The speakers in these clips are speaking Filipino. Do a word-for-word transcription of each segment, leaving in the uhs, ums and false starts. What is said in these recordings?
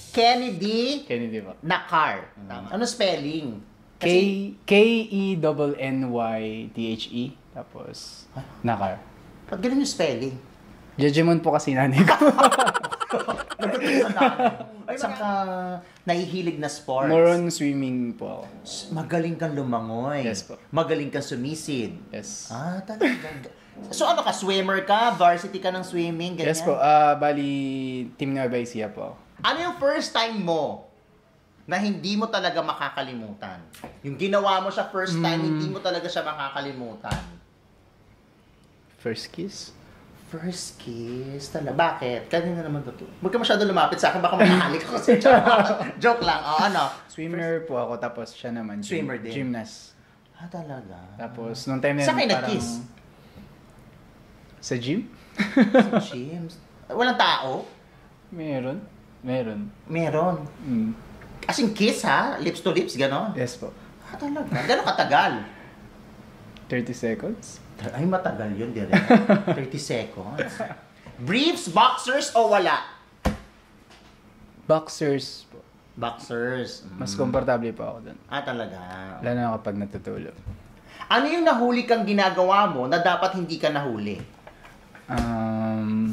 Kennedy Kennedy po. Nakar. Tama. Ano spelling? K K E N N Y T H E. Tapos, Nakar. Ba't ganun yung spelling? Jejemon po kasi nanay ko. Ay, saan ka nahihilig na sports? More on swimming po ako. Magaling kang lumangoy. Yes po. Magaling kang sumisid. Yes. Ah, talaga. So ano ka, swimmer ka? Varsity ka ng swimming? Ganyan? Yes po. Ah, bali, Team Nueva Ecija po. Ano yung first time mo na hindi mo talaga makakalimutan? Yung ginawa mo siya first time, Mm. hindi mo talaga siya makakalimutan. First kiss? First kiss? Talaga. Bakit? Kanina naman to. Huwag ka masyado lumapit sa akin, baka mahalik ako sa joke lang. O, ano? Swimmer po ako, tapos siya naman. gym- Swimmer din? Gymnast. Ah, talaga? Tapos, nung time na Saan kayo parang- nag-kiss? Sa gym? Sa gym? Walang tao? Meron. Meron. Meron. Mm. As in kiss ha? Lips to lips, gano'n? Yes po. Ah, talaga? Gano'n katagal? thirty seconds? Ay, matagal yun, dire. thirty seconds. Briefs, boxers, o wala? Boxers po. Boxers. Mm. Mas komportable po ako dun. Ah, talaga. Lalo na kapag natutulog. Ano yung nahuli kang ginagawa mo na dapat hindi ka nahuli? Um,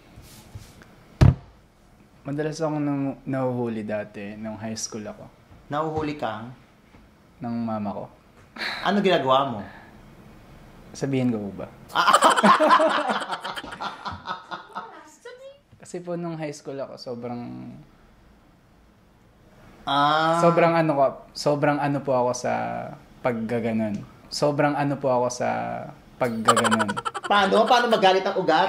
madalas akong nang, nahuhuli dati nung high school ako. Nahuhuli kang? Ng mama ko. Ano ginagawa mo? Sabihin ko ba? Kasi po nung high school ako, sobrang... Ah. Sobrang ano ko, sobrang ano po ako sa paggaganon. Sobrang ano po ako sa paggaganon. Paano? Paano magalit ang ugat?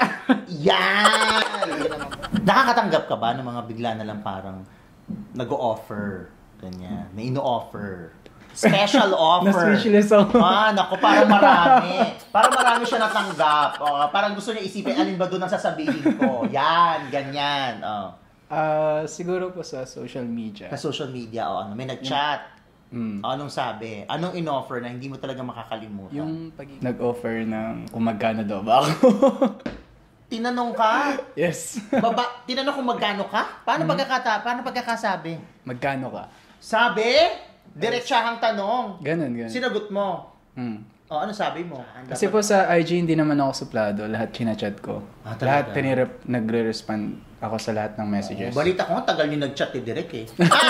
Yan! Nakakatanggap ka ba ng mga bigla na lang parang nag-o-offer? Ganyan. May ino-offer. Special offer. Na-speechless ako. Ah, naku, parang marami. Parang marami siya natanggap. Oh, parang gusto niya isipin, alin ba doon ang sasabihin ko? Yan, ganyan. Oh. Ah, siguro po sa social media. Sa social media, o ano, may nag-chat. Mm. O, anong sabi? Anong in-offer na hindi mo talaga makakalimutan? Yung pag nag-offer ng kung magkano daw ba ako. Tinanong ka? Yes. Baba, tinanong kung magkano ka? Paano Mm-hmm. pagkakata? Paano pagkakasabi? Magkano ka? Sabi? Diretsahang tanong. Ganun, ganun. Sinagot mo. Mm. O, ano sabi mo? Kasi po sa I G, hindi naman ako suplado. Lahat chinachat ko. Ah, lahat talaga? tinirep, nagre-respond ako sa lahat ng messages. Oh, balita ko nga, tagal niyo nag-chat ni Direk eh.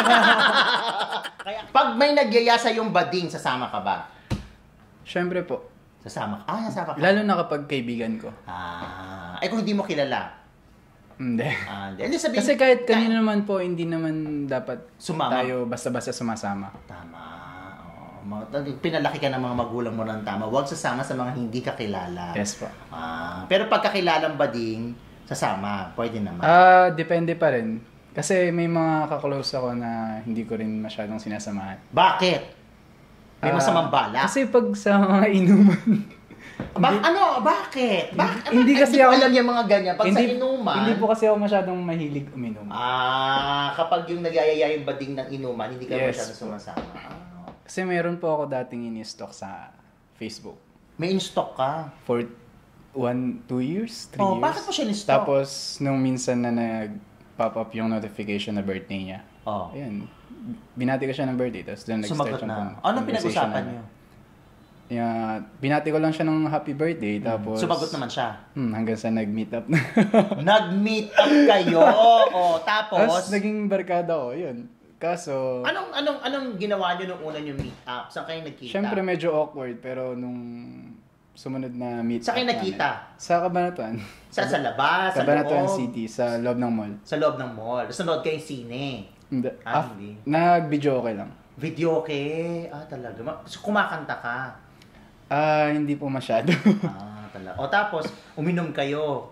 Kaya, pag may nagyaya sa yung bading, sasama ka ba? Siyempre po. Sasama ka? Ah, sasama ka. Lalo na kapag kaibigan ko. Ah, ay kung hindi mo kilala. Hindi. Ah, hindi. Hindi sabihin, Kasi kahit kanino naman po, hindi naman dapat Sumama. tayo basta-basta sumasama. Tama. Oh, mga- pinalaki ka ng mga magulang mo ng tama. Huwag sasama sa mga hindi ka kilala. Yes po. Ah, pero pagkakilalang bading, sasama. Pwede naman. Ah, depende pa rin. Kasi may mga kaklose ako na hindi ko rin masyadong sinasamahan. Bakit? May Ah, masamang bala? Kasi pag sa mga inuman, Ba- ano? Bakit? Bakit? Hindi kasi hindi ko ako- alam yung mga ganyan. Pag hindi, sa inuman, hindi po kasi ako masyadong mahilig uminom. ah, kapag yung nagyayaya yung bading ng inuman, hindi ka Yes. masyadong sumasama. Ah. Kasi meron po ako dating in-stock sa Facebook. May in-stock ka. For one, two years, three Oh, years. bakit mo siya in-stock? Tapos, nung minsan na nag-pop up yung notification na birthday niya, Oh. ayun, binati ko siya ng birthday, tapos doon nag-start Sumagot yung na. con- Anong conversation pinag-usapan namin. niyo? Yeah, binati ko lang siya ng happy birthday, tapos... Sumagot naman siya. Hmm, hanggang sa nag-meet up na. Nag-meet up kayo. Oh, tapos, Tapos, naging barkada ko, yun. Kaso, anong anong anong ginawa niyo nung una niyo meet up? Saan kayo nagkita? syempre medyo awkward, pero nung sumunod na meet Saan kayo up nagkita? namin- Sa Cabanatuan. Sa sa labas, sa Cabanatuan loob, City, sa loob ng mall. sa loob ng mall. Tapos nanood kayong sine. Hindi. Ah, Ah, hindi. nag-video okay lang. Video okay. Ah, talaga. Ma- so, kumakanta ka. Ah, hindi po masyado. Ah, talaga. O tapos, uminom kayo.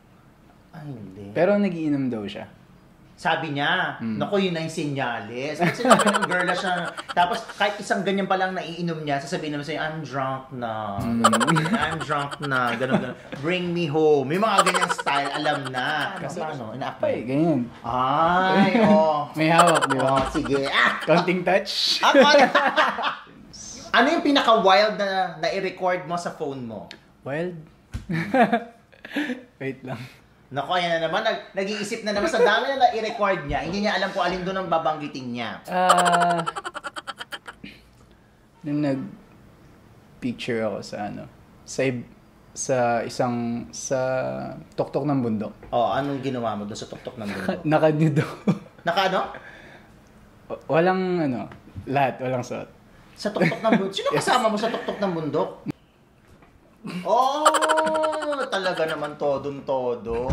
Ay, hindi. Pero nagiinom daw siya. Sabi niya, Mm. naku, yun na yung senyales. Kasi sinabi ng girl na siya, tapos kahit isang ganyan pa lang naiinom niya, sasabihin naman sa'yo, I'm drunk na. I'm drunk na. Ganun, ganun. Bring me home. May mga ganyang style, alam na. Kasi ano, ina-apply. Ay, ganyan. Ay, oh. May hawak, di ba? Oh, sige. Ah! Counting touch. Ako, ano yung pinaka-wild na na-record mo sa phone mo? Wild. Wait lang. Naku, ayan na naman. Nag, nag-iisip na naman sa dami na na-i-record niya. Hindi niya alam kung alin doon ang babanggitin niya. Ah... nung nag-picture ako sa ano, sa sa isang, sa tuktok ng bundok. Oh, anong ginawa mo doon sa tuktok ng bundok? Nakanudo. Naka ano? Walang ano, lahat, walang suot. Sa tuktok ng bundok? Sino kasama mo sa tuktok ng bundok? Oh, talaga naman todong-todo.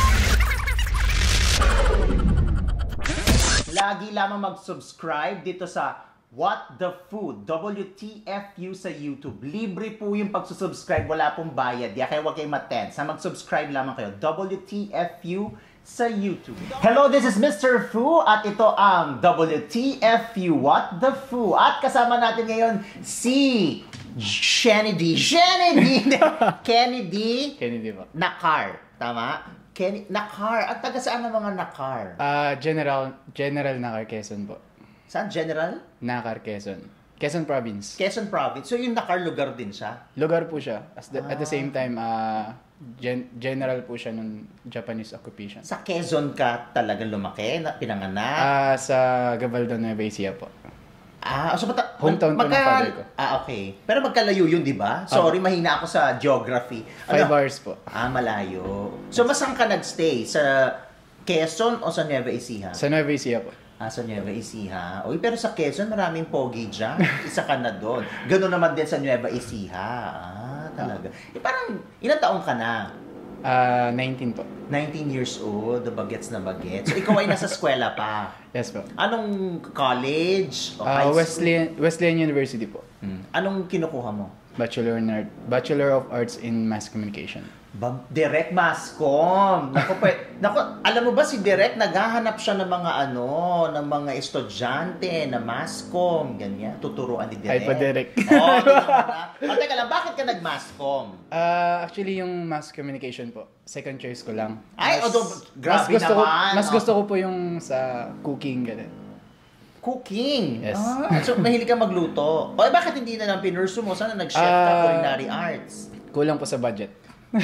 Lagi lamang mag-subscribe dito sa What the Food, W T F U sa YouTube. Libre po yung pagsusubscribe, wala pong bayad. Kaya huwag kayong matense. Mag-subscribe lamang kayo. W T F U sa YouTube. Hello, this is Mister Fu at ito ang W T F U, What the Fu. At kasama natin ngayon si Kennedy. Kennedy! Kennedy Kennedy ba? Nakar. Tama? Kenny Nakar. At taga saan ang mga Nakar? Ah, General, General Nakar, Quezon po. Saan? General? Nakar, Quezon. Quezon Province. Quezon Province. So yung Nakar lugar din siya? Lugar po siya. As the, Ah. At the same time, ah, gen, general po siya nung Japanese occupation. Sa Quezon ka talagang lumaki, na, pinanganak? Ah, sa Gabaldon, Nueva Ecija po. Ah, so mata- Hometown po ng father ko. Ah, okay. Pero magkalayo yun, di ba? Sorry, mahina ako sa geography. Five hours po. Ah, malayo. So, masang ka nagstay? Sa Quezon o sa Nueva Ecija? Sa Nueva Ecija po. Ah, sa Nueva Ecija. Uy, pero sa Quezon, maraming pogi dyan. Isa ka na doon. Gano'n naman din sa Nueva Ecija. Ah, talaga. Eh, parang, ilang taong ka na? Ah, nineteen po. nineteen years old, bagets na bagets. So, ikaw ay nasa eskwela pa. Yes po. Anong college? O Ah, high school? Wesleyan, Wesleyan University po. Hmm. Anong kinukuha mo? Bachelor in Art, Bachelor of Arts in Mass Communication. Bam, Direct Mascom. Naku, pe, naku, alam mo ba si Direct naghahanap siya ng mga ano, ng mga estudyante na Mascom, ganyan, tuturuan ni Direct. Ay, pa Direct. Oh, oh, teka lang, bakit ka nag-Mascom? Ah, actually yung Mass Communication po, second choice ko lang. Ay, although, mas grabe gusto naman. Ko, mas oh. gusto ko po yung sa cooking, ganun. Cooking. Yes. Ah, so mahilig ka magluto. O eh, bakit hindi na lang pinursu mo? Sana nag-chef ka, Ah. culinary arts? Kulang po sa budget.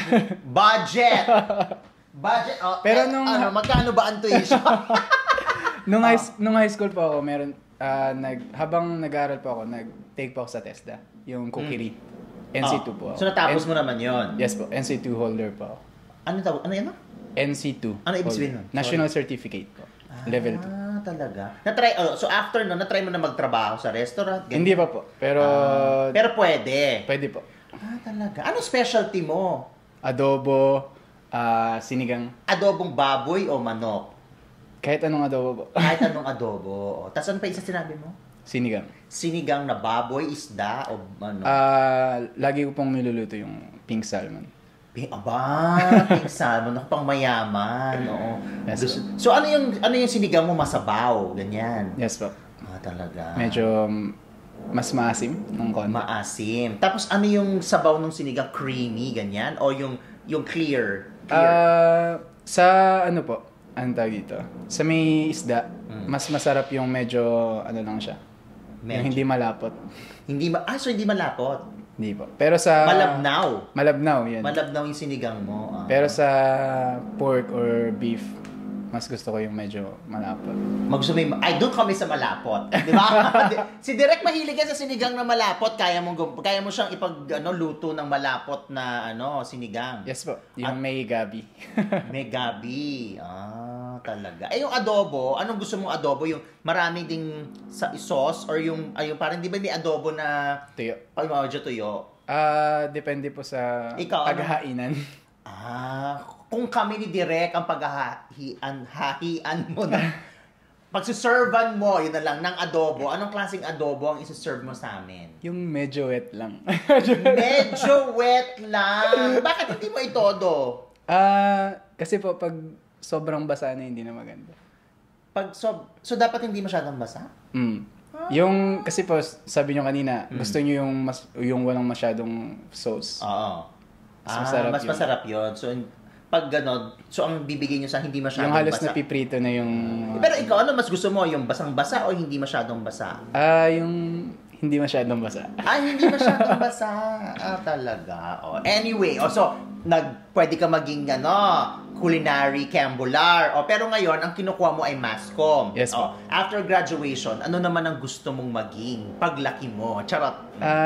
Budget! Budget. Oh, Pero eh, nung- ano, magkano ba ang tuition? Nung, Ah. high, nung high school po ako, meron, ah, nag, habang nag-aaral po ako, nag-take po ako sa TESDA, yung cookery. N C two po ako. Hmm. So natapos N- mo naman yon. Yes po, N C two holder po ako. Ano tawag? Ano yan? no? N C two. Ano ibig holder. sabihin nun? National Certificate po. Level two. Ah, talaga. Na-try, oh, so after no, na-try mo na magtrabaho sa restaurant? ganyan? Hindi pa po, pero Ah, pero pwede. pwede po. Ah, talaga. Anong specialty mo? Adobo, ah, sinigang, Adobong baboy o manok? kahit anong adobo po. Kahit anong adobo. Tapos ano pa isa sinabi mo? Sinigang. Sinigang na baboy, isda, o ano? Ah, lagi ko pong niluluto yung pink salmon. Pi- Aba, pink salmon, ako pang mayaman. Oo. Yes, Gusto- so ano yung ano yung sinigang mo, masabaw, ganyan. Yes po. Ah, talaga. Medyo um, mas maasim ng konti. Maasim. Tapos ano yung sabaw ng sinigang, creamy, ganyan? O yung yung clear? Clear. Ah, sa ano po, anong tawag dito? Sa may isda, mas masarap yung medyo, ano lang siya. Medyo. Yung hindi malapot. Hindi ma ah, so hindi malapot. Hindi po. Pero sa... Malabnaw. Malabnaw, yan. Malabnaw yung sinigang mo. Ah. Pero sa pork or beef, mas gusto ko yung medyo malapot. Magsumay, ay doon kami sa malapot, di ba? Si Direk mahilig yan sa sinigang na malapot, kaya mo gum- kaya mo siyang ipag ano luto ng malapot na ano sinigang. Yes po. Yung may gabi. May gabi. Ah, talaga. Eh yung adobo, anong gusto mong adobo? Yung marami ding sa sauce or yung ayun parang di ba may adobo na Tuyo. ay mga tuyo? Ah, depende po sa Ikaw, ano? paghahainan. Ah, kung kami ni Direk ang paghahian hahian mo na pagsuservan mo, yun na lang, ng adobo, anong klaseng adobo ang isuserve mo sa amin? Yung medyo wet lang. Medyo wet lang. Bakit hindi mo itodo? Ah, kasi po pag sobrang basa na hindi na maganda. Pag so, so dapat hindi masyadong basa? Mm. Yung kasi po sabi niyo kanina, Mm. gusto niyo yung mas yung walang masyadong sauce. Oo. Mas Ah, masarap mas yun. masarap yun. So, pag gano'n, so ang bibigay nyo sa hindi masyadong Yung halos basa. na piprito na yung Pero ikaw, ano mas gusto mo? Yung basang-basa o hindi masyadong basa? Ah, yung hindi masyadong basa. Ah, hindi masyadong basa. Ah, talaga. Oh, anyway, oh, so, nag, pwede ka maging, ano, culinary, cambular. O, pero ngayon, ang kinukuha mo ay mass comm. Yes, o, po. after graduation, ano naman ang gusto mong maging paglaki mo? Charot.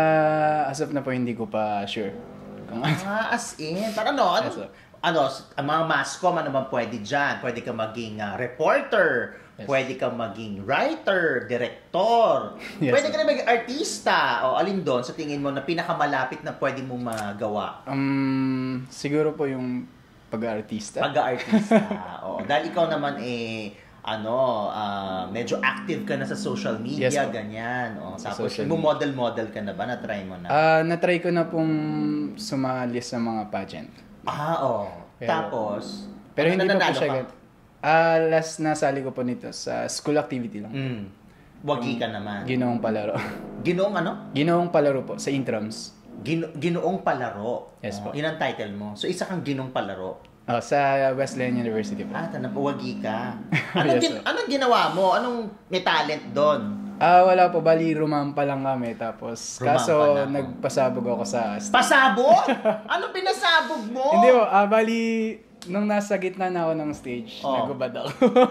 Ah, as of na po, hindi ko pa sure. Kung ano. Ah, as in. Para ano? Ano? Yes, po. Ano, ang mga mass comm, ano man pwede dyan? Pwede ka maging ah, reporter. Yes. Pwede ka maging writer, director. Yes, Pwede sir. ka na maging artista. O alin doon sa tingin mo na pinakamalapit na pwede mong magawa? Um, siguro po yung pag-artista. Pag-artista. Oo. Dahil ikaw naman eh, ano, ah, medyo active ka na sa social media, Yes, po. ganyan. O, Sa tapos, social model-model ka na ba? Na-try mo na? Ah, na-try ko na pong sumali sa mga pageant. ah, oo. Pero- Tapos, Pero ano, hindi pa po nananalo siya ka? gan- Ah, last nasali ko po nito sa school activity lang. Mm. Wagi ka naman. Ginoong palaro. Ginoong ano? Ginoong palaro po sa intrams. Gino, ginoong palaro. Yes, Oh, po. yun ang title mo. So, isa kang ginoong palaro. Oh, sa Wesleyan University po. Ah, tanap, wagi ka. Anong, Yes, gin, po. anong ginawa mo? Anong may talent doon? Ah, wala po. Bali, rumampa lang kami. Tapos, Rumampa kaso, na. nagpasabog ako sa... Pasabog? Anong pinasabog mo? Hindi po. Ah, bali, nung nasa gitna na ako ng stage, Oh. nagubad ako.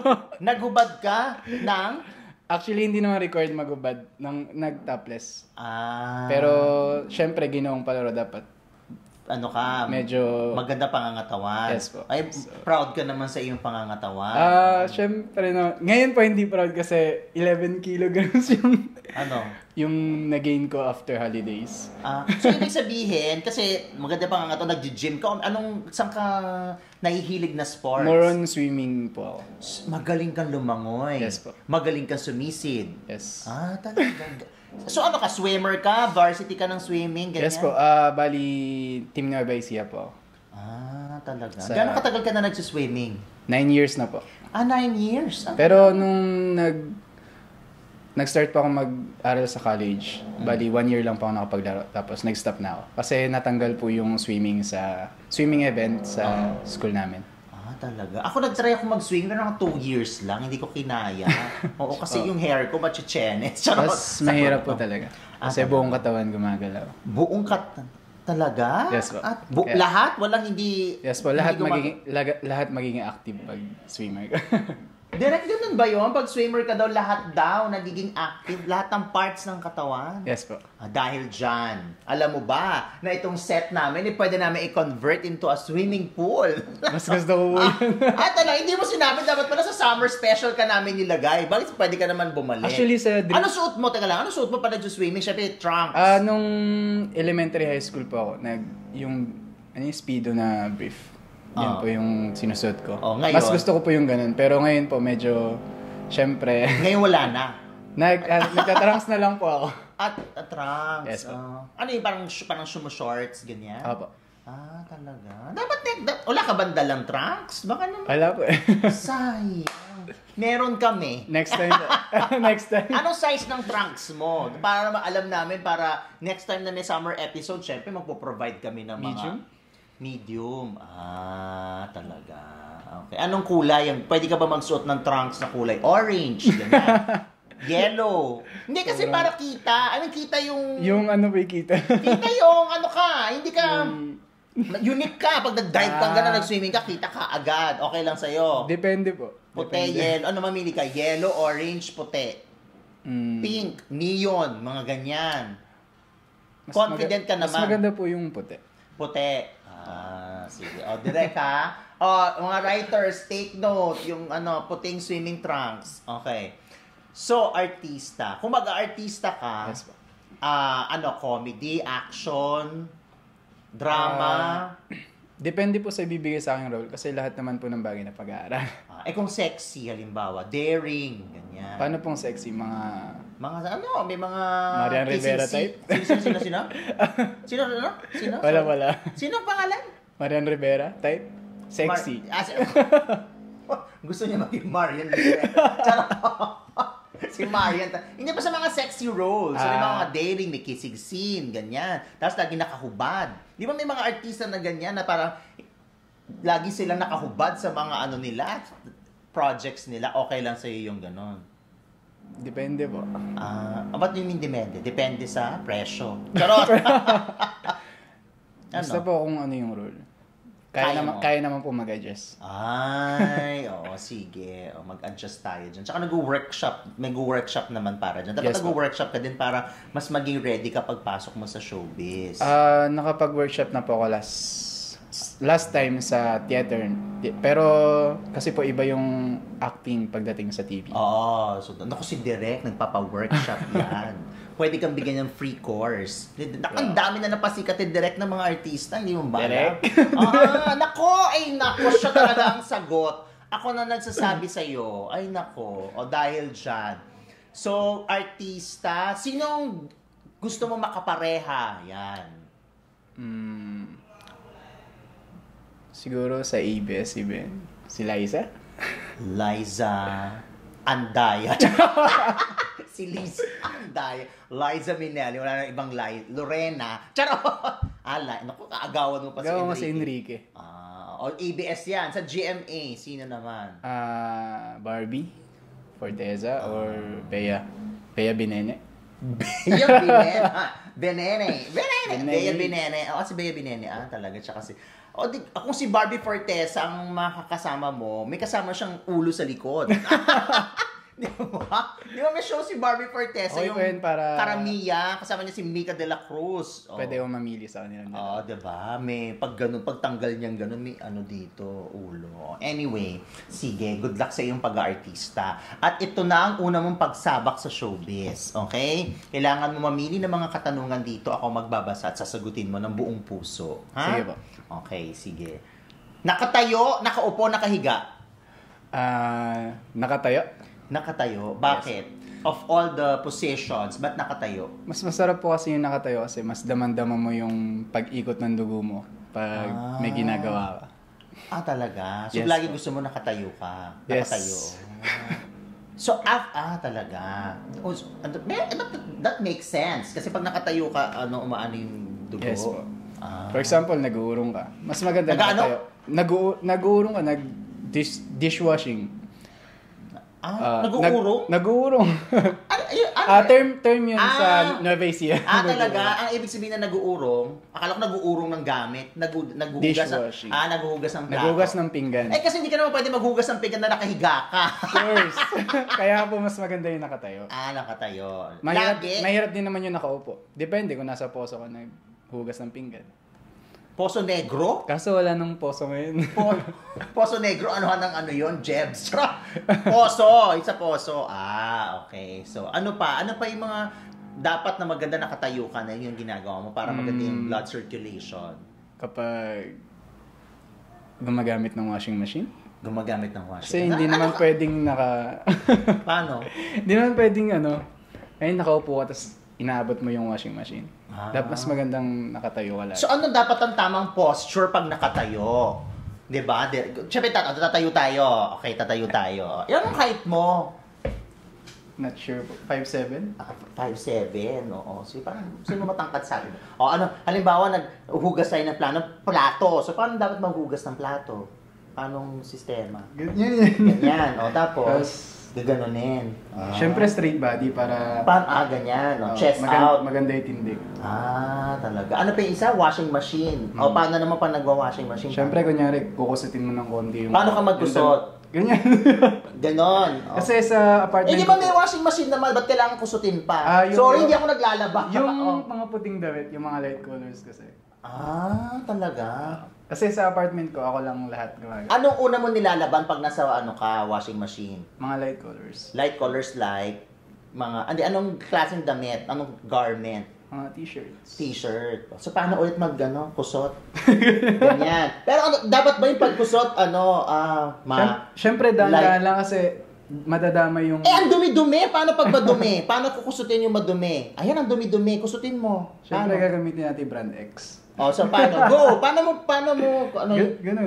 Nagubad ka ng... Actually, hindi naman required magubad. Nang, nag-topless. Ah, Pero, syempre, ginoong palaro dapat. ano ka, Medyo... maganda pangangatawan. Yes po. Ay, So- proud ka naman sa iyong pangangatawan. Ah, syempre no. Ngayon po hindi proud kasi eleven kilograms yung ano? yung na-gain ko after holidays. Ah, so, ibig sabihin, kasi maganda pangangatawan, nag-gym ka, anong, saan ka nahihilig na sports? More on swimming po ako. Magaling kang lumangoy. Yes po. Magaling kang sumisid. Yes. Ah, talaga. So ano ka, swimmer ka? Varsity ka ng swimming? Ganyan? Yes po. Ah, bali Team Nueva Ecija po. Ah, talaga. Sa- Gano'ng katagal ka na nagsiswimming? Nine years na po. Ah, nine years. Ah, Pero nung nag nag-start pa ako mag-aral sa college, bali one year lang pa ako nakapaglaro. Tapos nag-stop na ako. Kasi natanggal po yung swimming sa swimming event sa school namin. Ah, talaga. Ako nag-try ako mag-swim pero mga two years lang. Hindi ko kinaya. Oo, kasi Oh. yung hair ko, machichenes. Charot. Tapos mahirap po talaga. Ah, Kasi talaga? buong katawan gumagalaw. Buong kat... Talaga? Yes po. At bu- Kaya- lahat? Walang hindi... Yes po, lahat hindi gumag- magiging laga- lahat magiging active pag swimmer ka. Direct ganun ba yun? Pag swimmer ka daw, lahat daw nagiging active. Lahat ng parts ng katawan. Yes po. Ah, dahil dyan, alam mo ba na itong set namin, eh, pwede namin i-convert into a swimming pool. Mas gusto ko po ah, yun. ah, talaga, hindi mo sinabi, dapat pala sa summer special ka namin nilagay. Bakit pwede ka naman bumalik? Actually, sa dream- Ano suot mo? Teka lang, ano suot mo pala sa swimming? Siyempre, trunks. Ah, nung elementary high school po ako, nag yung ano yung speedo na brief. Yan Ah. po yung sinusuot ko. Oh, ngayon? Mas gusto ko po yung ganun. Pero ngayon po medyo syempre Ngayon wala na. nag uh, nagtatrunks na lang po ako. At, at trunks. Yes, po. ah. Ano yung parang, parang sumo-shorts, ganyan? Opo. Ah, talaga. Dapat, da, wala ka ba dalang trunks? Baka naman. Wala po eh. Sayang. Meron kami. Next time. Next time. Anong size ng trunks mo? Para maalam namin, para next time na may summer episode, syempre magpo-provide kami ng mga... Medium? Medium. Ah, talaga. Okay. Anong kulay? Ang, pwede ka ba magsuot ng trunks na kulay? Orange. Ganyan. Yellow. Hindi kasi Sobrang- para kita. Anong kita yung... Yung ano ba kita? Kita yung ano ka. Hindi ka... Yung- Unique ka. Pag nag-dive ka, Ah. gano'n, nag-swimming ka, kita ka agad. Okay lang sa'yo. Depende po. Puti, Depende. yellow. Ano mamili ka? Yellow, orange, puti. Mm. Pink, neon, mga ganyan. Mas Confident ka maga- naman. Mas maganda po yung puti. Puti. Ah, sige. O, direct ha. O, mga writers, take note. Yung ano, puting swimming trunks. Okay. So, artista. Kung mag-artista ka, Yes po. ah, ano, comedy, action, drama. Ah, depende po sa ibibigay sa aking role kasi lahat naman po ng bagay na pag-aaral. Ah, eh kung sexy, halimbawa, daring, ganyan. Paano pong sexy mga Mga ano, may mga... Marian kissing Rivera scene. type? Sino, sino, sino, sino? Sino, ano? Sino? wala wala. Sino ang pangalan? Marian Rivera type? Sexy. Mar- ah, si- Gusto niya maging Marian Rivera. Charot. Si Marian. Hindi pa sa mga sexy roles. So, may Ah. mga daring, may kissing scene, ganyan. Tapos lagi nakahubad. Di ba may mga artista na ganyan na parang lagi silang nakahubad sa mga ano nila, projects nila. Okay lang sa'yo yung ganon. Depende po. Ah, uh, ba't yung depende? Depende sa presyo. Charot! Basta ano? po kung ano yung role. Kaya, Kaya naman, mo? kaya naman po mag-adjust. Ay, oo, sige. O, mag-adjust tayo dyan. Tsaka nag-workshop. May workshop naman para dyan. Dapat Yes, po. nag-workshop ka din para mas maging ready kapag pasok mo sa showbiz. Ah, nakapag-workshop na po ako last last time sa theater. Pero kasi po iba yung acting pagdating sa T V. Oo. So, naku si Direk, nagpapa-workshop yan. Pwede kang bigyan ng free course. Naku, ang dami na napasikat ni Direk ng mga artista. Hindi mo ba alam? Ah, nako! Ay, nako! Siya talaga ang sagot. Ako na nagsasabi sa'yo. Ay, nako. O dahil dyan. So, artista, sinong gusto mo makapareha? Yan. Mm, siguro sa A B S even. Si Liza? Liza Andaya. Si Liza Andaya. Liza Minnelli. Wala na ibang Liza. Lorena. Charot! Ala, naku, kaagawan mo pa si Gawa mo Enrique. si Enrique. Ah, o A B S yan. Sa G M A, sino naman? Ah, Barbie Forteza or Bea? Bea Binene? Bea Binene. Benene. Benene. Benene. Bea Binene. O, si Bea Binene. Ah, talaga. Tsaka si... O, di, kung si Barbie Forteza ang makakasama mo, may kasama siyang ulo sa likod. Di ba? Di ba may show si Barbie Forteza, Okay yung po yun para- Karamia, kasama niya si Mika de la Cruz. Oh. Pwede ko mamili sa kanila. Oo, oh, diba? May pag ganun, pagtanggal niyang ganun, may ano dito, ulo. Anyway, sige, good luck sa iyong pag-aartista. At ito na ang una mong pagsabak sa showbiz, okay? Kailangan mo mamili ng mga katanungan dito, ako magbabasa at sasagutin mo ng buong puso. Ha? Sige po. Okay, sige. Nakatayo, nakaupo, nakahiga? Ah, nakatayo. Nakatayo. Bakit? Of all the positions, ba't nakatayo? Mas masarap po kasi yung nakatayo kasi mas daman-dama mo yung pag-ikot ng dugo mo pag Ah. may ginagawa ka. Ah, talaga? So, Yes, lagi po. gusto mo nakatayo ka? Yes. Nakatayo. Ah. So, ah, ah talaga. Oh, so, ano, may- that, that makes sense. Kasi pag nakatayo ka, ano, umaano yung dugo? Yes po. Ah. For example, nag-uurong ka. Mas maganda Nag-ano? nakatayo. Nag- nag-uurong ka, nag dish, dishwashing. Ah, Ah, nag-uurong? Nag, nag-uurong. ano, ayun, ano, Ah, term term yun Ah. sa Nueva Ecija. Ah, talaga? Ang ibig sabihin na nag-uurong, akala ko nag-uurong ng gamit, nag- naghuhugas ng, Dishwashing. ah, naghuhugas ng plato. Naghugas ng pinggan. Eh, kasi hindi ka naman pwede maghugas ng pinggan na nakahiga ka. Of course. Kaya po mas maganda yung nakatayo. ah, nakatayo. Mahirap, Lagi? mahirap din naman yung nakaupo. Depende kung nasa poso ka naghugas ng pinggan. Poso Negro? Kaso wala nung poso ngayon. Po- Poso Negro, ano ng ano yon Jebs. Poso, isa poso. Ah, okay. So, ano pa? Ano pa yung mga dapat na maganda nakatayo ka na yun yung ginagawa mo para maganda yung Mm. blood circulation? Kapag gumagamit ng washing machine. Gumagamit ng washing. Kasi hindi naman pwedeng naka... Paano? Hindi naman pwedeng ano, ayun nakaupo ka tapos inaabot mo yung washing machine. Ah. Dapat mas magandang nakatayo ka lang. So, ano dapat ang tamang posture pag nakatayo? Diba? Di- Siyempre, tat- tatayo tayo. Okay, tatayo tayo. Yan ang height mo. Not sure po. five seven? Ah, five seven, oo. So, parang, sino matangkad sa akin? O, ano, halimbawa, naghugas tayo ng plano, plato. So, paano dapat maghugas ng plato? Anong sistema? Ganyan yun. Ganyan, o, tapos, Tapos, gaganunin. Ah. syempre straight body para... Paano, ah, ganyan, o, oh, chest magan- out. Maganda yung tindig. Ah, talaga. Ano pa yung isa? Washing machine. O, Mm. paano naman pa nagwa-washing machine? Syempre, kunyari, kukusutin mo ng konti yung... Paano ka magkusot? Ganyan. Ganon. O. Kasi sa apartment... Eh, di ba ko may po, washing machine naman? Ba't kailangan kusutin pa? Ah, yung- Sorry, yung- hindi ako naglalaba. yung Oh. mga puting damit, yung mga light colors kasi. Ah, talaga? Kasi sa apartment ko, ako lang lahat gumagawa. Anong una mo nilalaban pag nasa ano ka, washing machine? Mga light colors. Light colors like mga andi anong klaseng damit, anong garment, Mga t-shirts. t-shirt. So paano ulit mag ano, kusot? Ganyan. Pero ano, dapat ba yung pagkusot ano, ah, ma Syem- Syempre, dahan-dahan lang kasi madadama yung... Eh, ang dumi-dumi. Paano pag madumi? Paano kukusutin yung madumi? Ayan, ang dumi-dumi. Kusutin mo. Syempre, Paano? gagamitin natin brand X. Oh, so paano? Go! Paano mo, paano mo, ano? Gan- ganun.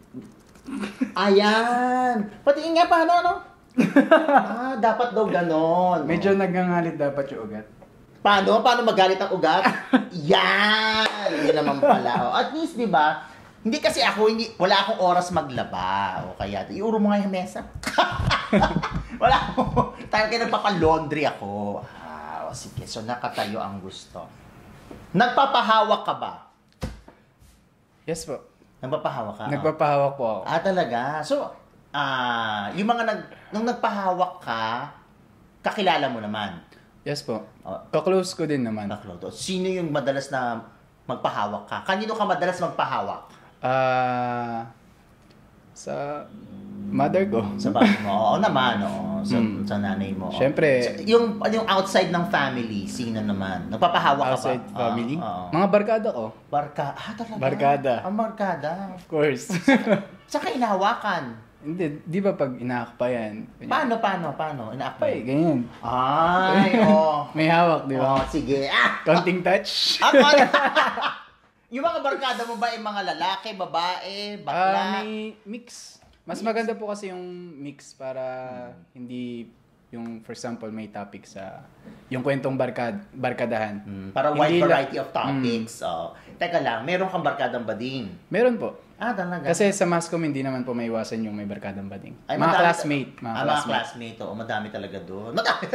Ayan! Pati nga, paano, ano? Ah, dapat daw ganon. Medyo nagngangalit dapat yung ugat. Paano? Paano magalit ang ugat? Yan! Yun naman pala. Oh, at least, di ba? Hindi kasi ako, hindi, wala akong oras maglaba. O kaya, iuro mo nga yung mesa. Wala ako. Tayo kayo nagpapalaundry ako. Ah, o sige. So, nakatayo ang gusto. Nagpapahawak ka ba? Yes po. Nagpapahawak ka? Nagpapahawak po ako. Ah, talaga? So, ah, yung mga nag, nung nagpahawak ka, kakilala mo naman? Yes po. Oh. Ka-close ko din naman. Kakloto. Sino yung madalas na magpahawak ka? Kanino ka madalas magpahawak? Ah... sa mother ko. Sa bahay mo? Oo naman, oo. Sa, Mm. sa nanay mo. Siyempre. So, yung, yung outside ng family, sino naman? Nagpapahawak Outside ka ba? family? Oo, oo. Mga barkada ko. Barka, ah talaga? Barkada. Ang barkada. Of course. Tsaka inahawakan. Hindi, di ba pag inaak pa yan? Paano, paano, paano? Inaakbay? Ay, ganyan. Ay, oo. May hawak, di ba? Oh, sige. Ah! Counting touch. Ako, yung mga barkada mo ba yung mga lalaki, babae, Ah, bakla? may mix. Mas maganda po kasi yung mix para hindi yung, for example, may topic sa yung kwentong barkad, barkadahan. Mm, para wide Hindi la- variety of topics. Oh. Teka lang, meron kang barkadang bading. Meron po. Ah, talaga? Kasi sa Mascom, hindi naman po may iwasan yung may barkadang bading. Ay, mga madami- classmate. Mga ah, mga classmate. classmate. Oo, madami talaga doon. Madami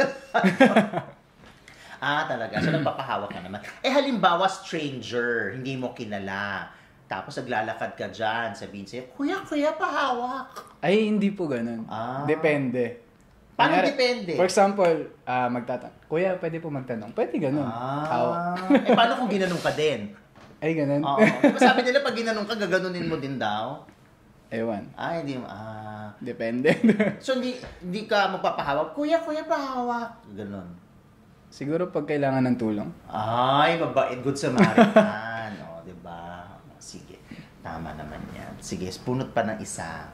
Ah, talaga. So, nagpapahawak ka naman. Eh, halimbawa, stranger, hindi mo kilala. Tapos, naglalakad ka dyan. Sabihin sa'yo, Kuya, kuya, pahawak. Ay, hindi po ganun. Ah. Depende. Paano Kunyari, depende? For example, ah magtatanong. Kuya, pwede po magtanong. Pwede ganun. Ah. Eh, paano kung ginanong ka din? Ay, ganun. Oo. Diba sabi nila, pag ginanong ka, gaganunin mo din daw? Ewan. Ay, hindi mo. Ah. Depende. So, hindi, hindi ka magpapahawak. Kuya, kuya, pahawak. Ganon. Siguro pag kailangan ng tulong. Ay, mabait. Good Samaritan. O, di ba? Sige. Tama naman yan. Sige, punot pa ng isa.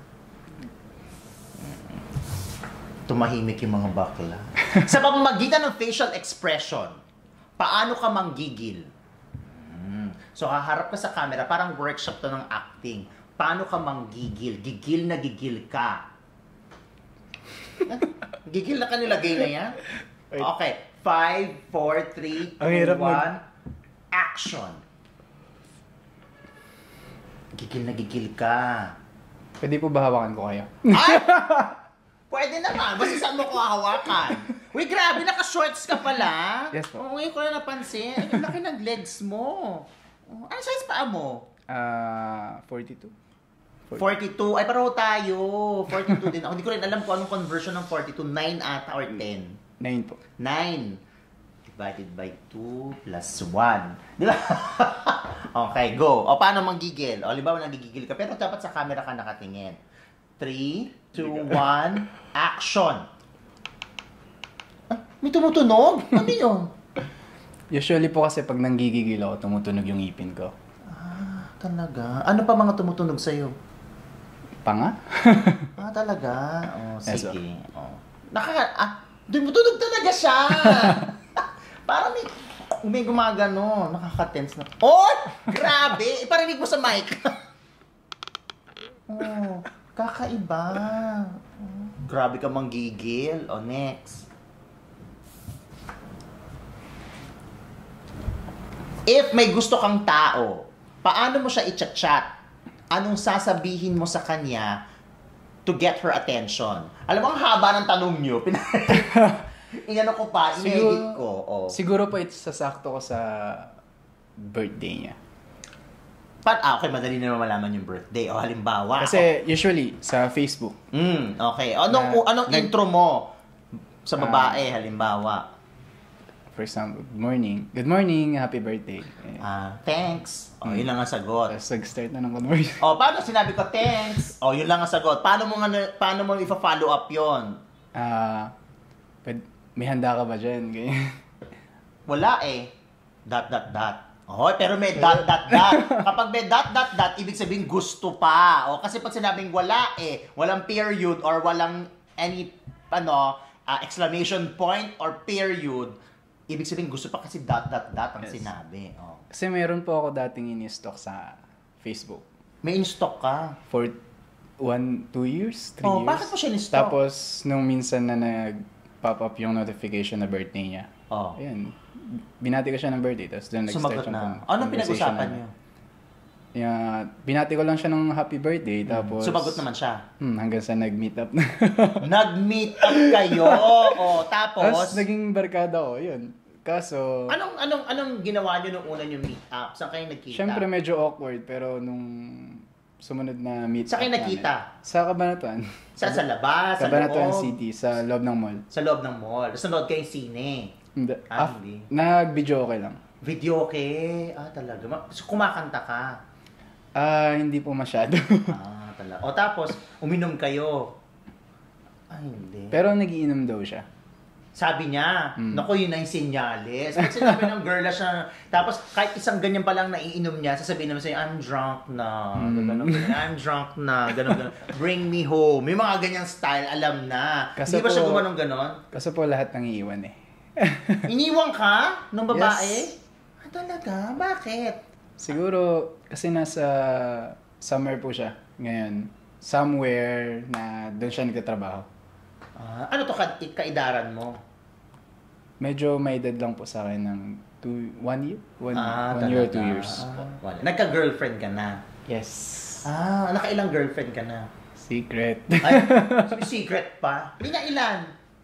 Tumahimik yung mga bakla. Sa pamamagitan ng facial expression, paano ka manggigil? Hmm. So, haharap ka sa camera, parang workshop to ng acting. Paano ka manggigil? Gigil na gigil ka. Gigil na ka nilagay na yan? Okay. Five, four, three, Ang two, hirap one. mag- Action. Gigil na gigil ka. Pwede po ba hawakan ko kayo? Ay! Pwede naman. Basta saan mo ko hawakan. Uy, grabe, naka-shorts ka pala. Yes po. Oo, ngayon ko na napansin. Ay, ang laki ng legs mo. Oh, ano size paa mo? Ah, forty-two. forty-two. Ay, pareho tayo. forty-two din ako. Hindi ko rin alam kung anong conversion ng forty-two. nine ata or ten. Nine po. nine divided by two plus one. Di ba? Okay, go. O, paano manggigil? O, halimbawa, nagigigil ka, pero dapat sa camera ka nakatingin. three, two, one, action! Ah, may tumutunog? Ano yun? Usually po kasi pag nanggigigil ako, tumutunog yung ipin ko. Ah, talaga? Ano pa mga tumutunog sa'yo? Panga? Ah, talaga? Oh, Yes, sige. Oh. Nakaka... Ah, tumutunog talaga siya! Parang may... May gumagano. Nakaka-tense na. Oh! Grabe! Iparinig mo sa mic. Oh, kakaiba. Oh, grabe ka manggigil. O, next. If may gusto kang tao, paano mo siya i-chat? Anong sasabihin mo sa kanya to get her attention? Alam mo, ang haba ng tanong nyo. Pin- Inano ko pa, in-edit ko. Oh. Siguro po it's sasakto ko sa birthday niya. Pa- ah, okay, madali na naman malaman yung birthday. O, halimbawa. Kasi usually sa Facebook. Mm, okay. Anong, Na- anong nag- intro mo sa babae, halimbawa? For example, good morning. Good morning, happy birthday. Eh, Ah, thanks. O, Mm. yun lang ang sagot. Tapos nag-start na ng good morning. O, paano sinabi ko, thanks? O, yun lang ang sagot. Paano mo, nga, paano mo ipa-follow up yon? Ah, pwed- may handa ka ba dyan? Ganyan. Wala eh. Dot, dot, dot. Oh, pero may dot, dot, dot. Kapag may dot, dot, dot, ibig sabihin gusto pa. O, kasi pag sinabing wala eh, walang period or walang any, ano, ah, exclamation point or period, ibig sabihin gusto pa kasi dot, dot, dot ang Yes. sinabi. O. Kasi meron po ako dating in-stock sa Facebook. May in-stock ka. For one, two years, three Oh, years. bakit mo siya in-stock? Tapos, nung minsan na nag-pop up yung notification na birthday niya, Oh. ayun, binati ko siya ng birthday, tapos doon nag-start Sumagot yung na. con- Anong conversation pinag-usapan namin. niyo? Yeah, binati ko lang siya ng happy birthday, tapos... Sumagot naman siya. Hmm, hanggang sa nag-meet up na. Nag-meet up kayo. O, tapos, Tapos, naging barkada ko, yun. Kaso, anong anong anong ginawa niyo nung una niyo meet up? Saan kayo nagkita? syempre medyo awkward, pero nung sumunod na meet. Sa kayo nakita? Sa Cabanatuan. Sa, sa labas, sa Cabanatuan loob? City, sa loob ng mall. Sa loob ng mall. Tapos nanood kayong sine. Hindi. Ah, Ah, hindi. Nag-video okay lang. Video okay. Ah, talaga. Ma- So, kumakanta ka. Ah, hindi po masyado. Ah, talaga. O tapos, uminom kayo. Ay, hindi. Pero nagiinom daw siya. Sabi niya, Mm. naku, yun na yung senyales. Pag sinabi ng girl na siya, tapos kahit isang ganyan pa lang naiinom niya, sasabihin naman sa'yo, I'm drunk na. Mm. Ganun, ganun. I'm drunk na. Ganun, ganun. Bring me home. May mga ganyang style, alam na. Kasi Hindi ba siya po- gumanong ganon? Kasi po lahat nang iiwan eh. Iniwang ka nung babae? Yes. Ah, talaga? Bakit? Siguro, kasi nasa summer po siya ngayon. Somewhere na doon siya nagtatrabaho. Ah, ano to ka kaidaran mo? Medyo may edad lang po sa akin ng two, one year? One, Ah, one year or talaga. two years. Ah, wala. Nagka-girlfriend ka na? Yes. Ah, nakailang girlfriend ka na? Secret. Ay, secret pa? Hindi nga ilan?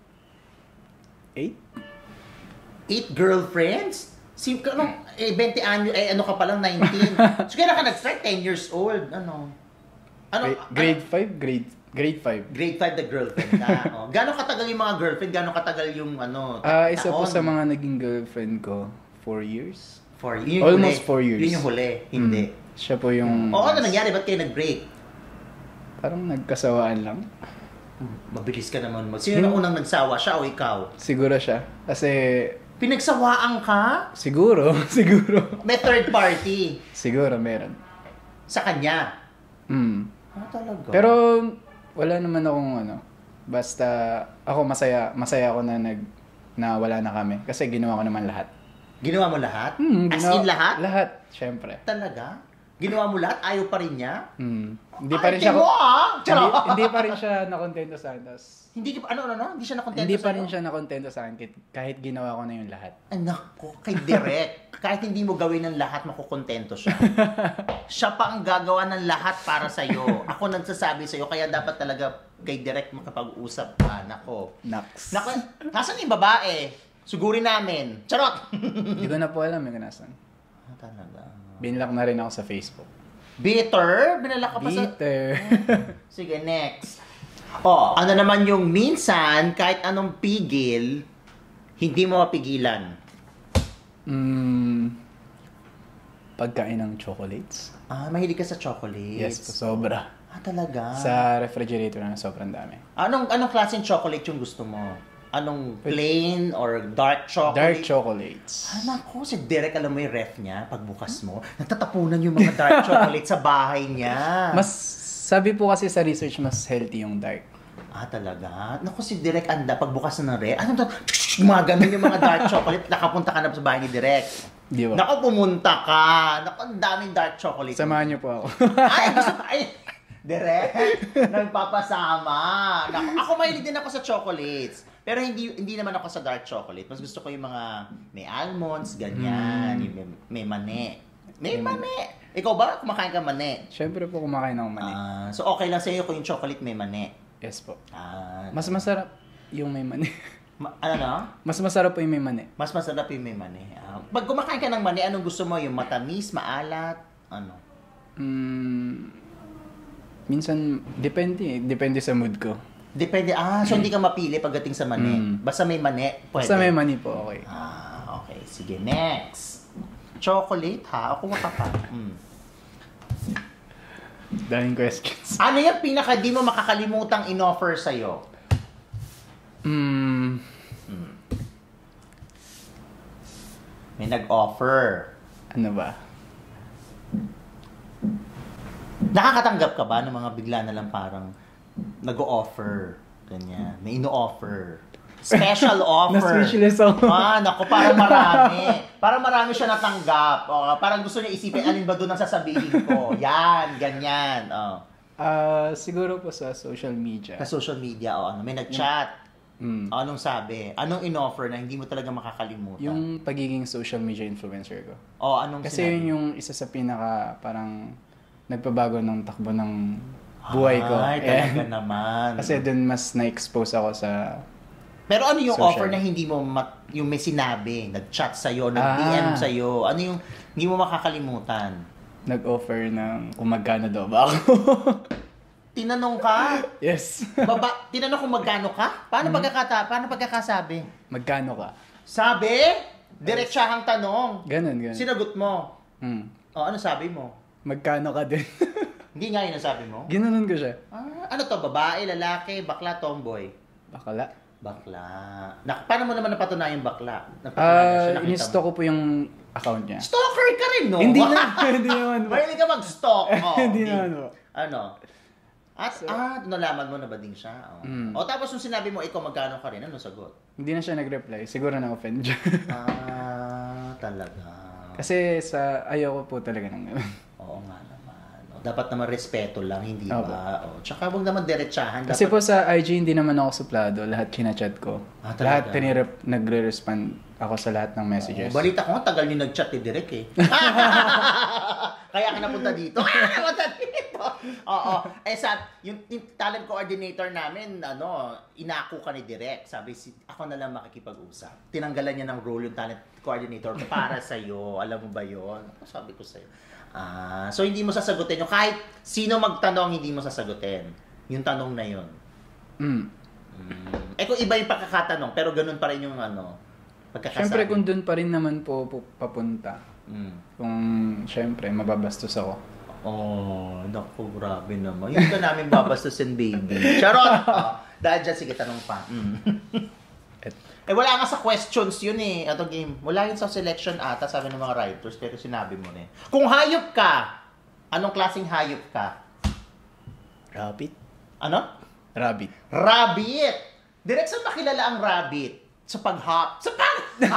Eight? Eight girlfriends? Si, ano, eh, twenty anyo, eh, ano ka pa lang, nineteen. So, kailan ka nag-start? ten years old. Ano? Ano? Grade, grade five? Grade, grade five. Ano? Grade five the girlfriend ka. Oh. Gano'ng katagal yung mga girlfriend? Gano'ng katagal yung, ano, Ah, isa po taon? sa mga naging girlfriend ko, four years. Four, yun yung Almost huli. four years. Yun yung huli. Hindi. Mm. Siya po yung... O, ano nangyari? Ba't kayo nag-break? Parang nagkasawaan lang. Mabilis ka naman. Mag- Sino na unang nagsawa? Siya o ikaw? Siguro siya. Kasi... Pinagsawaan ka? Siguro. Siguro. May third party Siguro meron. sa kanya. Mm. Ah, talaga? Pero wala naman akong ano. Basta ako masaya, masaya ako na nag na wala na kami kasi ginawa ko naman lahat. Ginawa mo lahat? Hmm, As ginawa- in lahat? Lahat, syempre. Talaga? Ginawa mo lahat? Ayaw pa rin niya? Hmm. Hindi pa rin Ay, siya mo ah! hindi, Charot! hindi pa rin siya nakontento sa akin. Tas, Hindi, ka- ano, ano, ano? Hindi siya nakontento hindi pa sa'yo? rin siya nakontento sa akin kahit, kahit ginawa ko na yung lahat. Ay, naku, kay Direk. Kahit hindi mo gawin ng lahat, makukontento siya. Siya pa ang gagawa ng lahat para sa'yo. Ako nagsasabi sa'yo, kaya dapat talaga kay Direk makapag-usap ka. Nako. Nax. Nako, nasan yung babae? Sugurin namin. Charot! Hindi ko na po alam yung nasan. Ah, talaga. Binlock na rin ako sa Facebook. Bitter? Binala ka pa sa... Bitter. Sige, next. Oh, ano naman yung minsan, kahit anong pigil, hindi mo mapigilan. mm, pagkain ng chocolates. Ah, mahilig ka sa chocolates. Yes po, sobra. Ah, talaga? Sa refrigerator na sobrang dami. Anong anong klaseng chocolate yung gusto mo? Anong plain or dark chocolate? Dark chocolates. Ah, naku, si Derek, alam mo yung ref niya, pagbukas mo, nagtatapunan yung mga dark chocolate sa bahay niya. Mas, sabi po kasi sa research, mas healthy yung dark. Ah, talaga? Naku, si Direk anda, pagbukas na ng ref, ano to? Gumaganon yung mga dark chocolate, nakapunta ka na sa bahay ni Direk. Di ba? Naku, pumunta ka. Naku, ang daming dark chocolate. Samahan niyo po ako. Ay, gusto ko, ay, Direk, nagpapasama. Naku, ako mahilig din ako sa chocolates. Pero hindi hindi naman ako sa dark chocolate. Mas gusto ko yung mga may almonds, ganyan, Mm. yung may, may mani. May mani. Ikaw ba, kumakain ka mani? Siyempre po kumakain ako mani. Ah, so okay lang sa iyo kung yung chocolate may mani. Yes po. Ah, Mas masarap yung may mani. ma- ano no? Mas masarap po yung may mani. Mas masarap yung may mani. Ah, pag kumakain ka ng mani, anong gusto mo? Yung matamis, maalat, ano? Mm, minsan, depende. eh. Depende sa mood ko. Depende. Ah, so hindi ka mapili pagdating sa mani. Mm. Basta may mani, pwede. Basta may mani po, okay. Ah, okay. Sige, next. Chocolate, ha? Ako ka pa. Mm. Daming questions. Ano yung pinaka di mo makakalimutang in-offer sa'yo? Mm, Mm. May nag-offer. ano ba? Nakakatanggap ka ba ng mga bigla na lang parang nag-o-offer? Ganyan. May ino-offer. Special offer. Na-speechless ako. Ah, naku, parang marami. Parang marami siya natanggap. O, parang gusto niya isipin, alin ba doon ang sasabihin ko? Yan, ganyan. Oh. Ah, siguro po sa social media. Sa social media, o ano, may nag-chat. Mm. O, anong sabi? Anong in-offer na hindi mo talaga makakalimutan? Yung pagiging social media influencer ko. O, anong Kasi sinabi? yun yung isa sa pinaka parang nagpabago ng takbo ng buhay ko. Ay, Eh, talaga naman. kasi dun mas na-expose ako sa... Pero ano yung Social. offer na hindi mo, ma- yung may sinabi, nag-chat sa'yo, nag-D M Ah. sa'yo, ano yung hindi mo makakalimutan? nag-offer ng kung magkano daw ba ako. Tinanong ka? Yes. Baba, tinanong kung magkano ka? Paano Mhm. pagkakata, paano pagkakasabi? Magkano ka? Sabi? Diretsahang tanong. Ganun, ganun. Sinagot mo. Hmm. O, ano sabi mo? Magkano ka din? Hindi nga yun ang sabi mo? Ginanon ko siya. Ah, ano to? Babae, lalaki, bakla, tomboy? Bakala. Bakla. Na, paano mo naman napatunayan bakla? Napatunayan Ah, siya, nakita in-stalk mo? ko po yung account niya. Stalker ka rin, no? Hindi na, hindi naman po. Mahilig ka mag-stalk. Oh, Hindi naman po. Ano? At, So- ah, nalaman mo na ba din siya? Oh. Mm. O tapos nung sinabi mo, ikaw magkano ka rin, ano sagot? Hindi na siya nag-reply. Siguro na-offend siya. Ah, talaga. Kasi sa ayaw ko po talaga ng ganun. Oo nga naman. O, dapat naman respeto lang, hindi Opo. ba? O, tsaka huwag naman diretsahan. Kasi dapat... po sa I G hindi naman ako suplado. Lahat chinachat ko. Ah, talaga? Lahat tinirep, nagre-respond ako sa lahat ng messages. Oh, balita ko nga, tagal niyo nag-chat ni Direk eh. Kaya ka napunta dito. Napunta dito. Oo. Eh, sa, yung, yung talent coordinator namin, ano, inako ka ni Direk. Sabi, si, ako na lang makikipag-usap. Tinanggalan niya ng role yung talent coordinator para sa'yo. Alam mo ba yun? Sabi ko sa'yo. Ah, so, hindi mo sasagutin yung kahit sino magtanong, hindi mo sasagutin. Yung tanong na yun. Mm. Mm. Eh, kung iba yung pagkakatanong, pero ganun pa rin yung ano, pagkakasabi. Siyempre kung doon pa rin naman po, po papunta. Mm. Kung siyempre mababastos ako. Oh, naku, grabe naman. Yung ka namin babastusin, baby. Charot! Oh, dahil dyan, sige, tanong pa. Mm. Et- Eh, wala nga sa questions yun eh. Ito game. Wala yun sa selection ata, sabi ng mga writers, pero sinabi mo na eh. Kung hayop ka, anong klaseng hayop ka? Rabbit? Ano? Rabbit. Rabbit! Direct saan makilala ang rabbit? Sa pag-hop? Sa pag...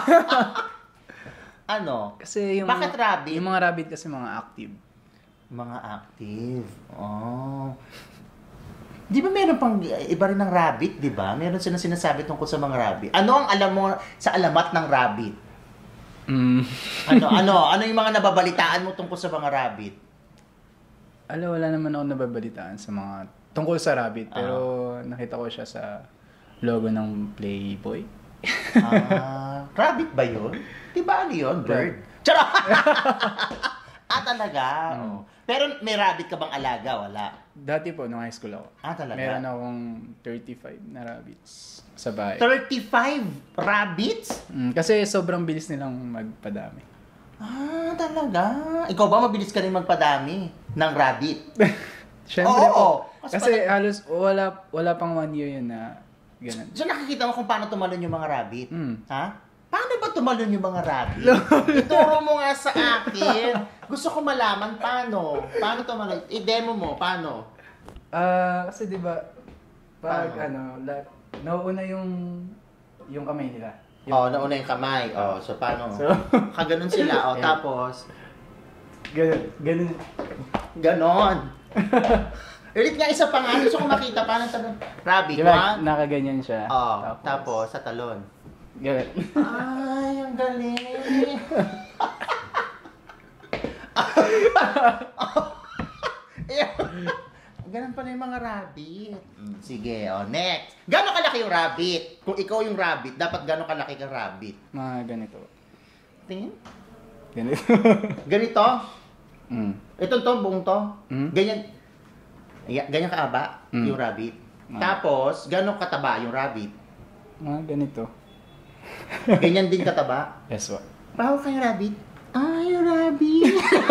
ano? Kasi yung Bakit rabbit? Yung mga rabbit kasi mga active. Mga active. Oh. Di ba meron pang iba rin ng rabbit, di ba? Meron silang sinasabi tungkol sa mga rabbit. Ano ang alam mo sa alamat ng rabbit? Mm. Ano, ano, ano yung mga nababalitaan mo tungkol sa mga rabbit? Alam, wala naman ako nababalitaan sa mga tungkol sa rabbit. Pero nakita ko siya sa logo ng Playboy. Ah, rabbit ba yun? Di ba ano yun? Bird? Charot! Ah, talaga? Mm. Oh. Pero may rabbit ka bang alaga? Wala. Dati po, nung high school ako. Ah, talaga? Meron akong thirty-five na rabbits sa bahay. thirty-five rabbits? Mm, kasi sobrang bilis nilang magpadami. Ah, talaga? Ikaw ba mabilis ka rin magpadami ng rabbit? Siyempre Oo, po. oo. Kasi Kasi halos wala wala pang one year yun na ganun. So nakikita mo kung paano tumalon yung mga rabbit? Mm. Ha? Paano ba tumalon yung mga rabbit? Ituro mo nga sa akin. Gusto ko malaman paano. Paano tumalon? I-demo mo, paano? Ah, kasi 'di ba pag Paano? ano, la, nauuna yung yung kamay nila. Yung, Oh, nauna yung kamay. Oh, so paano? So, Kaganon sila. Oh, Yeah. tapos, ganun, ganun. ganon. Ulit nga isa pa nga. Gusto ko makita. Paano talon? Rabbit, Di ba, one. nakaganyan siya. Oh, tapos, sa talon. Ganun. Ay, ang galing. Ganun pala yung mga rabbit. Mm, sige, oh, next. Gano'ng kalaki yung rabbit? Kung ikaw yung rabbit, dapat gano'ng kalaki kang rabbit? Mga ganito. Tingin? Ganito. Ganito? mm. Ito to, buong to? Mm. Ganyan. Ay- Ganyan kaaba Mm. yung rabbit. Ah. Tapos, gano'ng kataba yung rabbit? Mga ganito. Ganyan din kataba? Yes, po. Bawa kang rabbit. Ay, rabbit.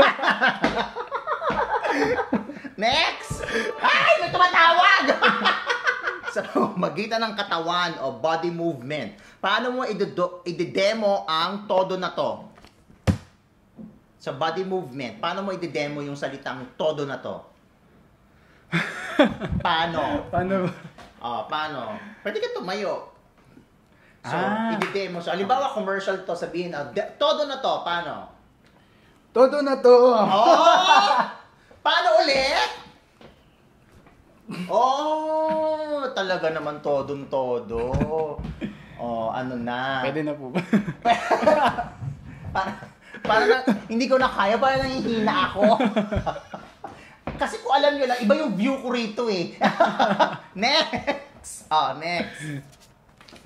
Next! Ay, may tumatawag! Sa magitan ng katawan o body movement, paano mo idodo- ididemo ang todo na to? Sa body movement, paano mo ididemo yung salitang todo na to? Paano? Paano ba? Oh, paano? Pwede ka tumayo. So, Ah. ididemo. So, halimbawa, commercial to, sabihin, ah, de- todo na to, paano? Todo na to! Oh! Paano ulit? Oh, talaga naman todong-todo. Oh, ano na. Pwede na po ba? Para, para na, hindi ko na kaya, para nangihina ako. Kasi kung alam nyo lang, iba yung view ko rito eh. Next! Oh, next.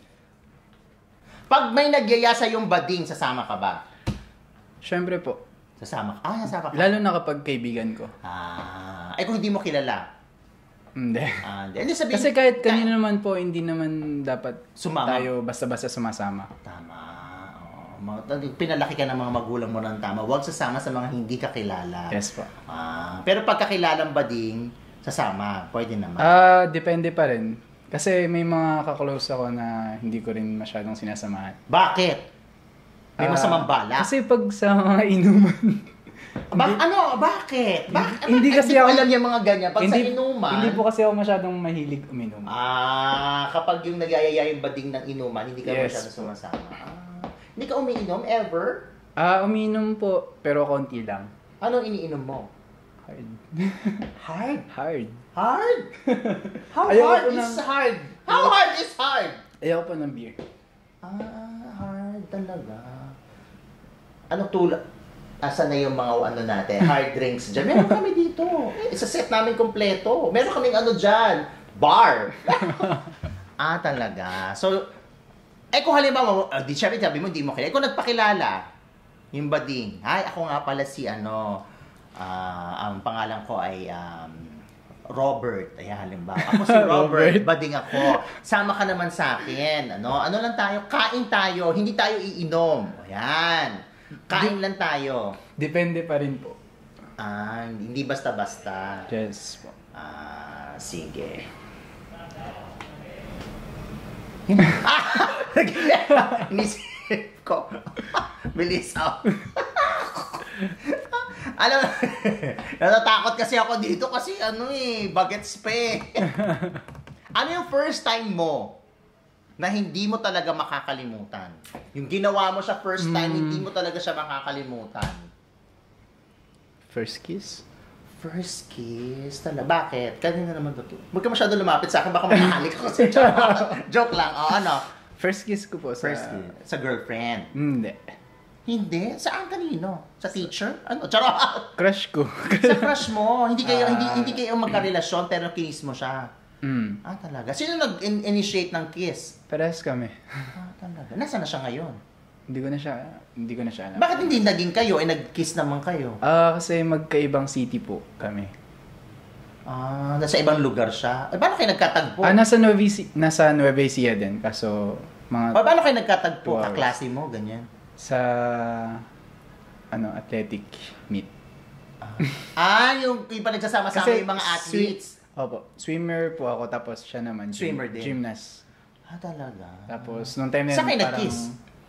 Pag may nagyaya sa yung bading, sasama ka ba? Siyempre po. Sasama ka? Ah, sasama ka. Lalo na kapag kaibigan ko. Ah, ay kung hindi mo kilala. Hindi. Ah, hindi. Hindi sabihin, Kasi kahit kanino naman po, hindi naman dapat Sumama. tayo basta-basta sumasama. Tama. Oo. Mga- Pinalaki ka ng mga magulang mo ng tama. Huwag sasama sa mga hindi ka kilala. Yes po. Ah, pero pagkakilalang bading, sasama. Pwede naman. Ah, depende pa rin. Kasi may mga kaklose ako na hindi ko rin masyadong sinasamahan. Bakit? May Ah, masamang bala? Kasi pag sa mga inuman, Ba- ano? Bakit? Bakit? Hindi kasi ko ako- alam yung mga ganyan. Pag hindi, sa inuman, hindi po kasi ako masyadong mahilig uminom. ah, kapag yung nagyayaya yung bading ng inuman, hindi ka Yes. masyado sumasama. Ah, hindi ka umiinom ever? Ah, uminom po, pero konti lang. Anong iniinom mo? Hard. Hard. Hard. Hard? How Ayoko hard is ng- hard? How hard is hard? Ayoko po ng beer. Ah, hard talaga. Ano tulad? Asan na yung mga ano natin, hard drinks dyan? Meron kami dito. Eh, sa set namin kompleto. Meron kaming ano dyan, bar. Ah, talaga. So, eh kung halimbawa, uh, di syempre sabi mo, di mo kilala. Eh kung nagpakilala, yung bading, ay, ako nga pala si ano, ah, ang pangalan ko ay um, Robert. Ayan, halimbawa. Ako si Robert, Robert. bading ako. Sama ka naman sa akin. Ano, ano lang tayo, kain tayo, hindi tayo iinom. Ayan. Kain lang tayo. Depende pa rin po. Ah, hindi basta-basta. Yes po. Ah, sige. Ah! Inisip ko. Bilis ako. Alam, natatakot kasi ako dito kasi ano eh, bagets pa eh. Ano yung first time mo na hindi mo talaga makakalimutan? Yung ginawa mo sa first time, Mm. hindi mo talaga siya makakalimutan. First kiss? First kiss? Talaga. Bakit? Kanina naman to. Huwag ka masyado lumapit sa akin, baka mahalik ako sa joke. Joke lang. O ano? First kiss ko po sa... First kiss. Sa girlfriend. Hindi. Hindi. Saan kanino? Sa teacher? Ano? Charot! Crush ko. Sa crush mo. Hindi kayo, Ah. hindi, hindi kayo magkarelasyon pero kinis mo siya. Mm. Ah, talaga. Sino nag-initiate ng kiss? Parehas kami. Ah, talaga. Nasaan na siya ngayon? Hindi ko na siya, hindi ko na siya alam. Bakit hindi naging kayo? Eh, nag-kiss naman kayo. Ah, kasi magkaibang city po kami. Ah, nasa ibang lugar siya. Eh, paano kayo nagkatagpo? Ah, nasa Nueva Ecija, nasa Nueva Ecija din. Kaso, mga Pa- paano kayo nagkatagpo? Two hours. Kaklase mo, ganyan. sa, ano, athletic meet. Ah, yung, yung pa nagsasama-sama yung mga athletes. Swi- Opo, swimmer po ako, tapos siya naman, gym- Swimmer din. gymnast. Ah, talaga. Tapos, nung time na yun, Saan kayo parang- nag-kiss?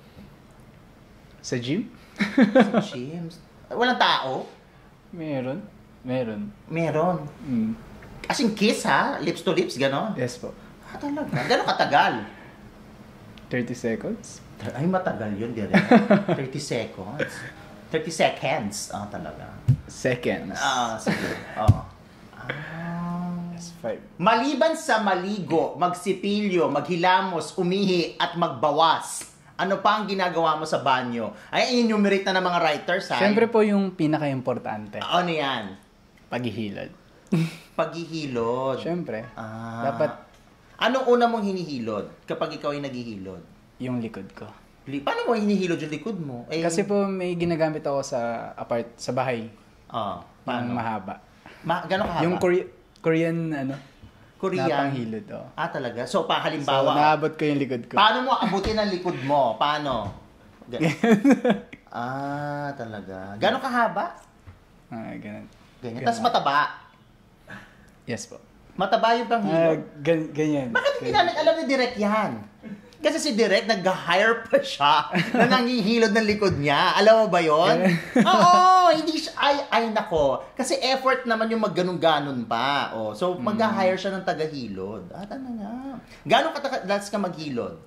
Sa gym? Sa gyms. Walang tao? Meron. Meron. Meron. Mm. As in kiss ha? Lips to lips, gano'n? Yes po. Ah, talaga. Gano'ng katagal? thirty seconds? Ay, matagal yun, di rin. thirty seconds. thirty seconds. Ah, talaga. Seconds. Ah, sige. Oo. Ah. That's five. Maliban sa maligo, magsipilyo, maghilamos, umihi, at magbawas, ano pa ang ginagawa mo sa banyo? Ay, enumerate na ng mga writers, ha? Siyempre po yung pinaka-importante. Ano yan? Paghihilad. Paghihilod. Siyempre. Ah. Dapat Anong una mong hinihilod kapag ikaw ay naghihilod? yung likod ko. Li- Paano mo hinihilod yung likod mo? Eh, Kasi po may ginagamit ako sa apart sa bahay. Ah, Yung paano? mahaba. Ma- gano'ng kahaba? Yung Kore- Korean ano, Korean. na panghilod. Oh. Ah, talaga? So, pa, So, halimbawa, naabot ko yung likod ko. paano mo abutin ang likod mo? Paano? Gan- ah, talaga. Gano'ng kahaba? Ah, ganun. Ganyan. Ganun. Tapos mataba. Yes po. Mataba yung Ah, panghilod. gan- ganyan. Bakit hindi Ganyan. namin alam ni Direk yan? Kasi si Direk, nag-hire pa siya na nanghihilod ng likod niya. Alam mo ba yon? Oo, hindi siya, ay, ay nako. Kasi effort naman yung magganong-ganon pa. Oh, so, mag-hire siya ng tagahilod. Ah, talaga. Gano'ng katakas ka maghilod?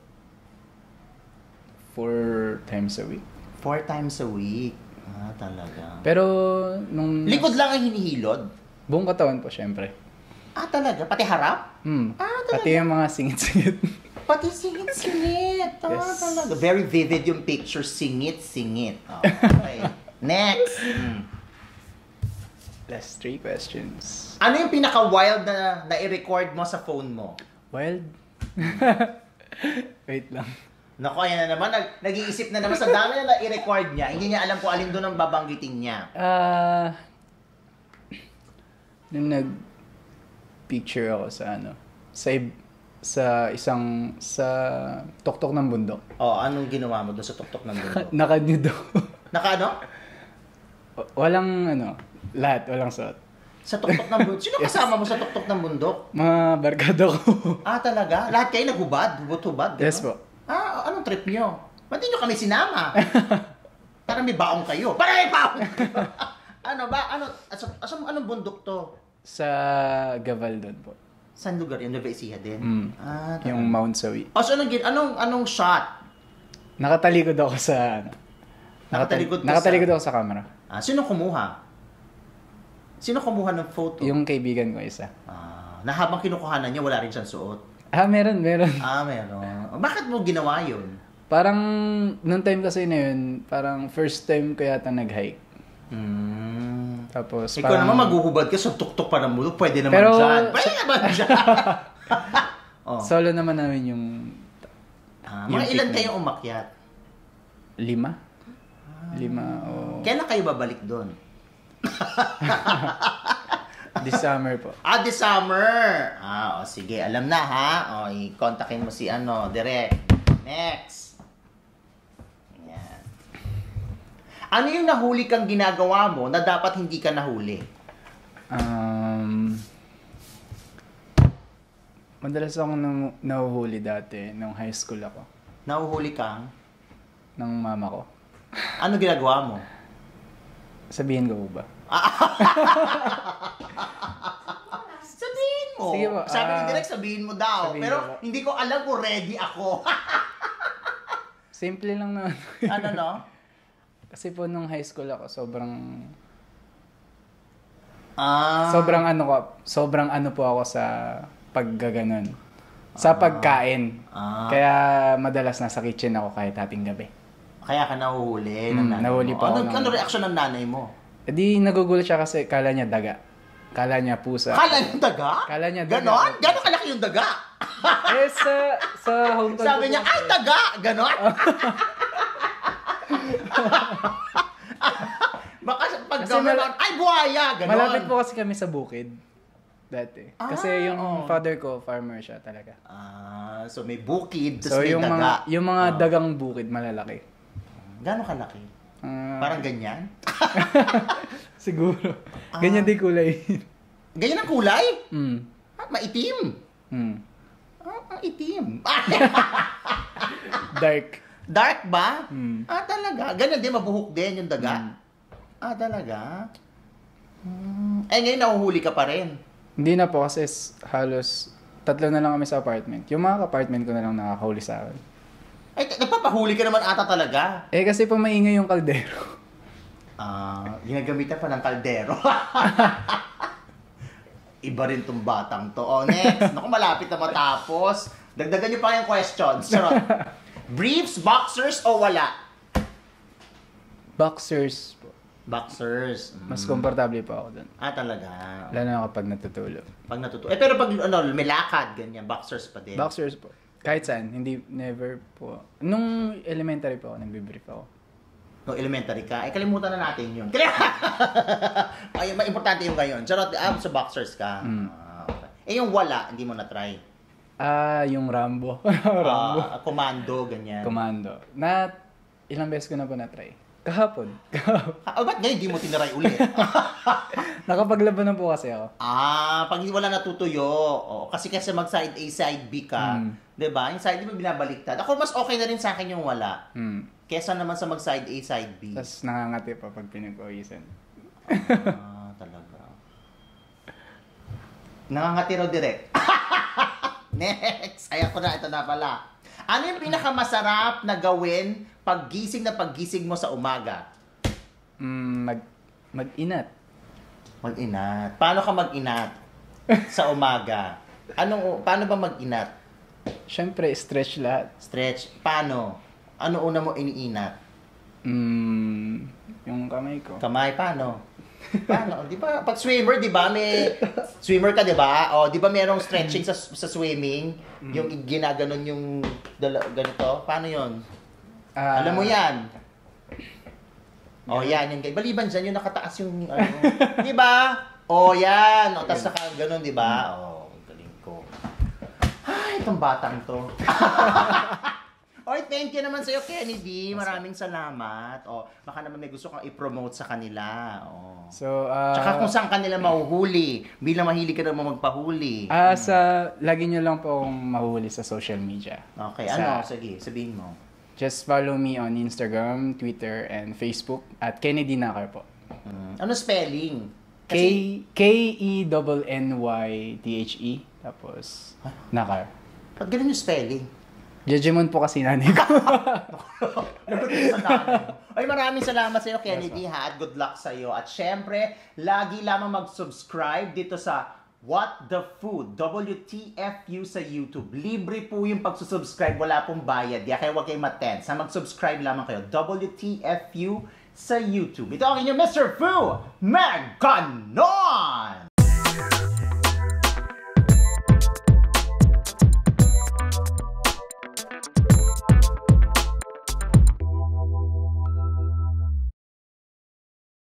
Four times a week. Four times a week. Ah, talaga. Pero nung Likod lang ang hinihilod? buong katawan po syempre. Ah, talaga? Pati harap? Hmm. Ah, talaga? Pati yung mga singit-singit. Pati singit-singit. Ah, Yes. talaga. Very vivid yung picture. Singit-singit. Oh, okay. Next. Mm. Last three questions. Ano yung pinaka-wild na na-record mo sa phone mo? Wild? Wait lang. Naku, ayan na naman. Nag, nag-iisip na naman sa dami na na-i-record niya. Hindi niya alam kung alin doon ang babanggitin niya. Ah... nung nag-picture ako sa ano, sa ib- sa isang, sa tuktok ng bundok. Oh, anong ginawa mo doon sa tuktok ng bundok? Naka-nude ako. Naka ano? Walang ano, lahat, walang suot. Sa tuktok ng bundok? Sino kasama mo sa tuktok ng bundok? Mga barkada ko. Ah, talaga? Lahat kayo naghubad? Hubot-hubad? Yes po. Ah, anong trip nyo? Ba't di nyo kami sinama? Parang may baong kayo. Parang may baong kayo! Ano ba? Ano? Asa, asa, anong bundok to? Sa Gaval doon po. Saan lugar yun? Nueva Ecija din? Mm. Ah, talaga. Yung Mount Sawi. Oh, so anong, gin- anong, anong shot? Nakatalikod ako sa ano. Nakatalikod ka Nakatalikod sa- ako sa camera. Ah, sino kumuha? Sino kumuha ng photo? Yung kaibigan ko isa. Ah, na habang kinukuhanan niya, wala rin siyang suot. Ah, meron, meron. Ah, meron. Bakit mo ginawa yun? Parang, nung time kasi na yun, parang first time ko yata nag-hike. Hmm. Tapos Ikaw parang... naman maghuhubad ka sa tuktok pa ng mulo. Pwede naman Pero- dyan. Pwede naman dyan. oh. Solo naman namin yung Ah, yung mga ilan pic na- kayong umakyat? lima. Lima o... Kailan kayo babalik doon? This summer po. Ah, this summer. Ah, o sige. Alam na ha. O, i-contactin mo si ano, direct. Next. Yan. Ano yung nahuli kang ginagawa mo na dapat hindi ka nahuli? Um, madalas akong nang, nahuhuli dati nung high school ako. Nahuhuli kang? Ng mama ko. Ano ginagawa mo? Sabihin ko ba? Sabihin mo. Sige po, Sabi ni ah, direct, sabihin mo daw. sabihin Pero ko po. hindi ko alam kung ready ako. Simple lang naman. ano no? Kasi po nung high school ako, sobrang... Ah. Sobrang ano ko, sobrang ano po ako sa paggaganon. Sa pagkain. Ah. Kaya madalas nasa kitchen ako kahit hating gabi. Kaya ka nahuhuli ng Mm, nanay nahuli mo. pa ako Ano, ng- ano reaksyon ng nanay mo? E di nagugulat siya kasi kala niya daga. Kala niya pusa. Kala niya daga? Kala niya daga. Ganon? Ganon kalaki yung daga? Eh sa, sa hometown Sabi ko niya, po ay, kasi- daga! Ganon? Baka pag Kasi ganon, mal- ay, buhaya! Ganon. Malapit po kasi kami sa bukid. Dati. Kasi Ah, yung oh. father ko, farmer siya talaga. Ah, so may bukid, tapos So may yung daga. mga, yung mga Ah. dagang bukid malalaki. Gano'ng kalaki? Ah, Parang ganyan? siguro. Ah. Ganyan din kulay. Ganyan ang kulay? mm. Ah, maitim. Mm. Ah, ang itim. Dark. Dark ba? Mm. Ah, talaga? Ganyan din, mabuhok din yung daga? Mm. Ah, talaga? Hmm. Eh, ngayon nahuhuli ka pa rin. Hindi na po kasi s- halos tatlo na lang kami sa apartment. Yung mga apartment ko na lang nakakahuli sa akin. Ay, t- nagpapahuli ka naman ata talaga. Eh kasi po maingay yung kaldero. Ah, ginagamitan pa ng kaldero. Iba rin tong batang to. Oh, next. Naku, malapit na matapos. Dagdagan niyo pa yung questions. Charot. Briefs, boxers, o wala? Boxers po. Boxers. Mm. Mas komportable po ako dun. Ah, talaga. Lalo na kapag natutulog. Pag natuto. Eh, pero pag ano, may lakad, ganyan, boxers pa din. Boxers po. Kahit saan, hindi, never po. Nung elementary po ako, nagbe-brief ako. No, elementary ka. Eh, kalimutan na natin yun. Ay, ma- importante yung ngayon. Charot, ah, sa boxers ka. Mm. Ah, okay. Eh, yung wala, hindi mo na-try. Ah, yung Rambo. Rambo. Ah, commando, ganyan. Commando. Na, ilang beses ko na po na-try. Kahapon. Kahapon. Ah, ba't ngayon hindi mo tinaray ulit? Nakapaglaban na po kasi ako. Ah, pag hindi wala natutuyo. Oh, kasi kasi mag side A, side B ka. Mm. 'Di ba? Yung side B binabaliktad. Ako mas okay na rin sa akin yung wala. Hmm. Kesa naman sa mag side A, side B. Tapos nangangati pa pag pinag-uwisan. Ah, talaga. Nangangati raw direct. Next. Ayan ko na, ito na pala. Ano yung pinakamasarap na gawin paggising na paggising mo sa umaga? Mm, mag, mag-inat. Mag-inat. Paano ka mag-inat sa umaga? Anong, paano ba mag-inat? Siyempre, stretch lahat. Stretch. Paano? Ano una mo iniinat? Mm, yung kamay ko. Kamay, paano? Paano? Di ba? Pag swimmer, di ba? May swimmer ka, di ba? O, di ba merong stretching sa sa swimming? Mm. Yung ginaganon yung dala, ganito? Paano yon? Uh, Alam mo yan? O, yan. Yung, baliban dyan, yung nakataas yung, ano, di ba? O, yan. O, tapos naka ganon, di ba? O, galing ko. Ay, itong batang to. Oy, thank you naman sa'yo, Kennedy. Maraming salamat. O, baka naman may gusto kang i-promote sa kanila. O. So, uh, Tsaka kung saan kanila mahuhuli. Bilang mahilig ka naman magpahuli. Ah, uh, sa lagi nyo lang po akong mahuli sa social media. Okay, sa, ano? Sige, sabihin mo. Just follow me on Instagram, Twitter, and Facebook at Kennedy Nakar po. Hmm. Ano spelling? Kasi... K E N N Y T H E tapos huh? Nakar. Ba't ganun yung spelling? Jejemon po kasi nanay ko. Lagot sa nanay. Ay, maraming salamat sa iyo, Kennedy, ha, at good luck sa iyo. At syempre, lagi lamang mag-subscribe dito sa What the Food, W T F U sa YouTube. Libre po yung pagsusubscribe, wala pong bayad. Kaya huwag kayong matense. Sa mag-subscribe lamang kayo, W T F U sa YouTube. Ito ang inyong Mister Fu Maganon!